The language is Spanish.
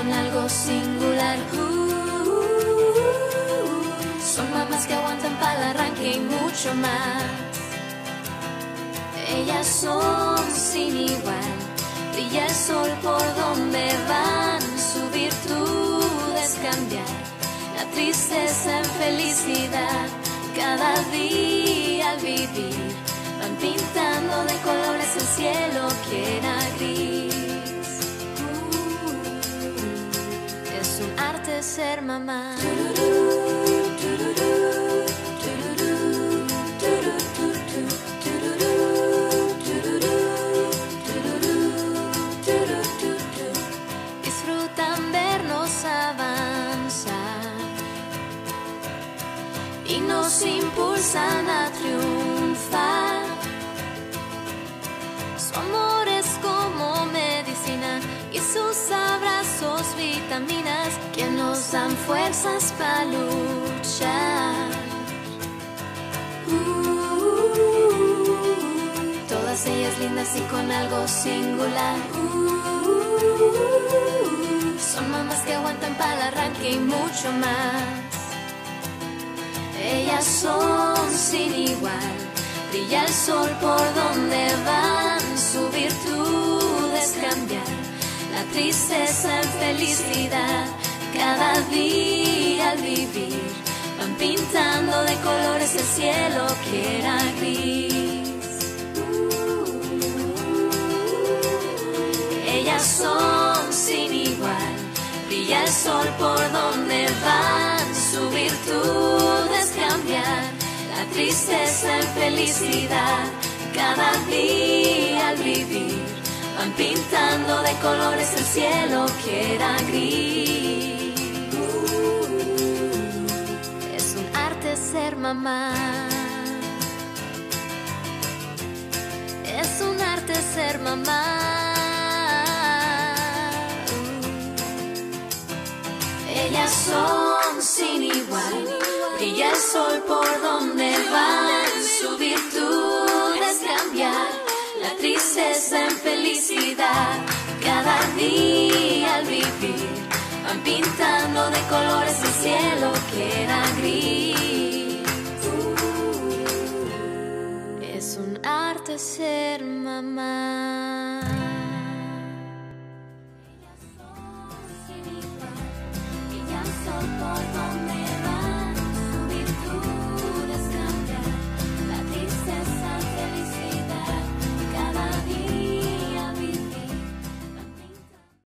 con algo singular. Son mamás que aguantan para el arranque y mucho más. Ellas son sin igual, brilla el sol por donde van, su virtud es cambiar la tristeza en felicidad. Cada día al vivir van pintando de colores el cielo que era gris. Es un arte ser mamá. Disfrutan vernos avanzar y nos impulsan a triunfar. Su amor es como medicina y sus abrazos vitaminas que nos dan fuerzas para luchar. Todas ellas lindas y con algo singular. Son mamás que aguantan para el arranque y mucho más. Ellas son sin igual, brilla el sol por donde van, su virtud es cambiar la tristeza en felicidad. Cada día al vivir van pintando de colores el cielo que era gris. Ellas son sin igual, brilla el sol por donde van, su virtud es cambiar la tristeza en felicidad. Cada día al vivir van pintando de colores el cielo que era gris. Es un arte ser mamá. Es un arte ser mamá. Ellas son sin igual, brilla el sol por donde van, su virtud es cambiar la tristeza en felicidad. Cada día al vivir van pintando de colores el cielo que era gris. Es un arte ser mamá.